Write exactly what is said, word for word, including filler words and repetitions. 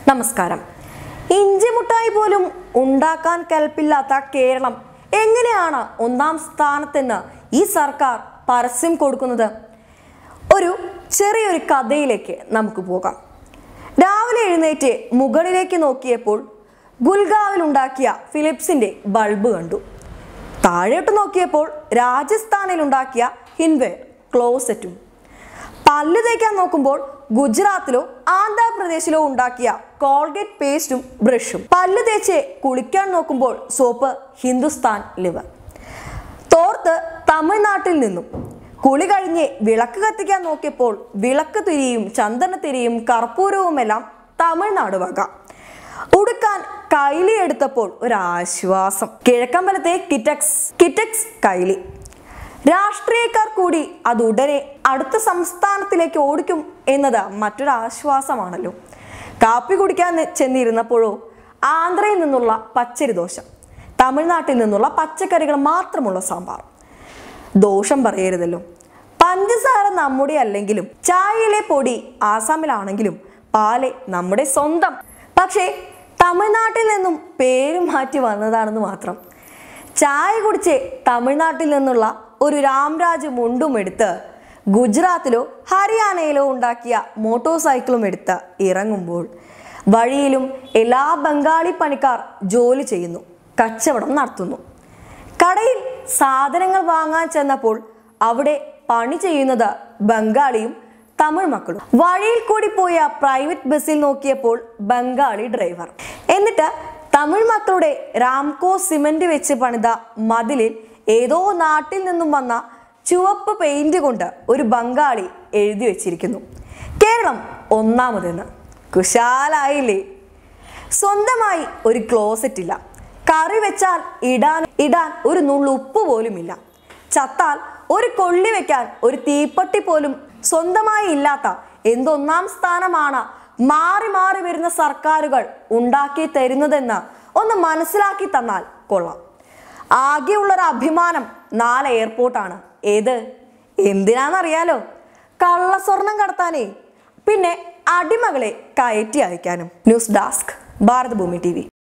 നമസ്കാരം. ഇഞ്ചി മുട്ടായി പോലും ഉണ്ടാക്കാൻ കൽപ്പില്ലാത്ത കേരളം എങ്ങനെയാണ് ഒന്നാം സ്ഥാനത്തെന്ന് ഈ സർക്കാർ പരസ്യം കൊടുക്കുന്നത്? ഒരു ചെറിയൊരു കഥയിലേക്ക് നമുക്ക് പോകാം. രാവിലെ എഴുന്നേറ്റ് മുകളിലേക്ക് നോക്കിയപ്പോൾ ഗുൽഗാവിൽ ഉണ്ടാക്കിയ ഫിലിപ്സിന്റെ ബൾബ് കണ്ടു. താഴോട്ട് നോക്കിയപ്പോൾ രാജസ്ഥാനിൽ ഉണ്ടാക്കിയ ഹിൻവെയർ ക്ലോസറ്റും. പല്ല് തേക്കാൻ നോക്കുമ്പോൾ ഗുജറാത്തിലോ ആന്ധ്രാപ്രദേശിലോ ഉണ്ടാക്കിയ കോൾഗേറ്റ് പേസ്റ്റും ബ്രഷും. പല്ല് തേച്ച് കുളിക്കാൻ നോക്കുമ്പോൾ സോപ്പ് ഹിന്ദുസ്ഥാൻ ലിവർ. തോർത്ത് തമിഴ്നാട്ടിൽ നിന്നും. കുളി കഴിഞ്ഞ് വിളക്ക് കത്തിക്കാൻ നോക്കിയപ്പോൾ വിളക്ക് തിരിയും ചന്ദനത്തിരിയും കർപ്പൂരവുമെല്ലാം തമിഴ്നാട് വക. ഉടുക്കാൻ കൈലി എടുത്തപ്പോൾ ഒരാശ്വാസം. കിഴക്കമ്പലത്തെ കിറ്റക്സ് കിറ്റക്സ് കൈലി. രാഷ്ട്രീയക്കാർ കൂടി അത് ഉടനെ അടുത്ത സംസ്ഥാനത്തിലേക്ക് ഓടിക്കും എന്നത് മറ്റൊരു ആശ്വാസമാണല്ലോ. കാപ്പി കുടിക്കാൻ ചെന്നിരുന്നപ്പോഴോ ആന്ധ്രയിൽ നിന്നുള്ള പച്ചരി ദോശ, തമിഴ്നാട്ടിൽ നിന്നുള്ള പച്ചക്കറികൾ മാത്രമുള്ള സാമ്പാർ. ദോഷം പറയരുതല്ലോ. പഞ്ചസാര നമ്മുടെ അല്ലെങ്കിലും ചായയിലെ പൊടി ആസാമിലാണെങ്കിലും പാല് നമ്മുടെ സ്വന്തം. പക്ഷേ തമിഴ്നാട്ടിൽ നിന്നും പേര് മാറ്റി വന്നതാണെന്ന് മാത്രം. ചായ കുടിച്ച് തമിഴ്നാട്ടിൽ നിന്നുള്ള ഒരു രാംരാജ് മുണ്ടും എടുത്ത് ഗുജറാത്തിലോ ഹരിയാനയിലോ ഉണ്ടാക്കിയ മോട്ടോർ സൈക്കിളും എടുത്ത് ഇറങ്ങുമ്പോൾ വഴിയിലും എല്ലാ ബംഗാളി പണിക്കാർ ജോലി ചെയ്യുന്നു, കച്ചവടം നടത്തുന്നു. കടയിൽ സാധനങ്ങൾ വാങ്ങാൻ ചെന്നപ്പോൾ അവിടെ പണി ചെയ്യുന്നത് ബംഗാളിയും തമിഴ് മക്കളും. വഴിയിൽ കൂടി പോയ പ്രൈവറ്റ് ബസ്സിൽ നോക്കിയപ്പോൾ ബംഗാളി ഡ്രൈവർ. എന്നിട്ട് തമിഴ് മക്കളുടെ രാംകോ സിമന്റ് വെച്ച് പണിത മതിലിൽ ഏതോ നാട്ടിൽ നിന്നും വന്ന ചുവപ്പ് പെയിന്റ് കൊണ്ട് ഒരു ബംഗാളി എഴുതി വെച്ചിരിക്കുന്നു, കേരളം ഒന്നാമതെന്ന്. കുശാലായില്ലേ? സ്വന്തമായി ഒരു ക്ലോസറ്റ് ഇല്ല. കറി വെച്ചാൽ ഇടാൻ ഇടാൻ ഒരു നുള്ളുപ്പ് പോലുമില്ല. ചത്താൽ ഒരു കൊള്ളി വെക്കാൻ ഒരു തീപ്പെട്ടി പോലും സ്വന്തമായി ഇല്ലാത്ത എന്തൊന്നാം സ്ഥാനമാണ് മാറി മാറി വരുന്ന സർക്കാരുകൾ ഉണ്ടാക്കി തരുന്നതെന്ന് ഒന്ന് മനസ്സിലാക്കി തന്നാൽ കൊള്ളാം. ആകെയുള്ളൊരു അഭിമാനം നാല് എയർപോർട്ടാണ്. ഏത്? എന്തിനാണെന്നറിയാലോ? കള്ളസ്വർണം കടത്താനേ, പിന്നെ അടിമകളെ കയറ്റി അയക്കാനും. News desk, Bharathabhoomi T V.